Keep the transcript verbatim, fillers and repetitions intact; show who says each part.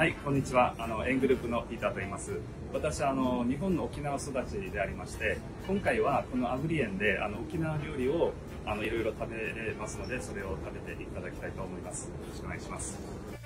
Speaker 1: はい、こんにちは。あの、エングループのピーターと言います。私はあの日本の沖縄育ちでありまして、今回はこのアグリ園であの沖縄料理をあのいろいろ食べれますので、それを食べていただきたいと思います。よろしくお願いします。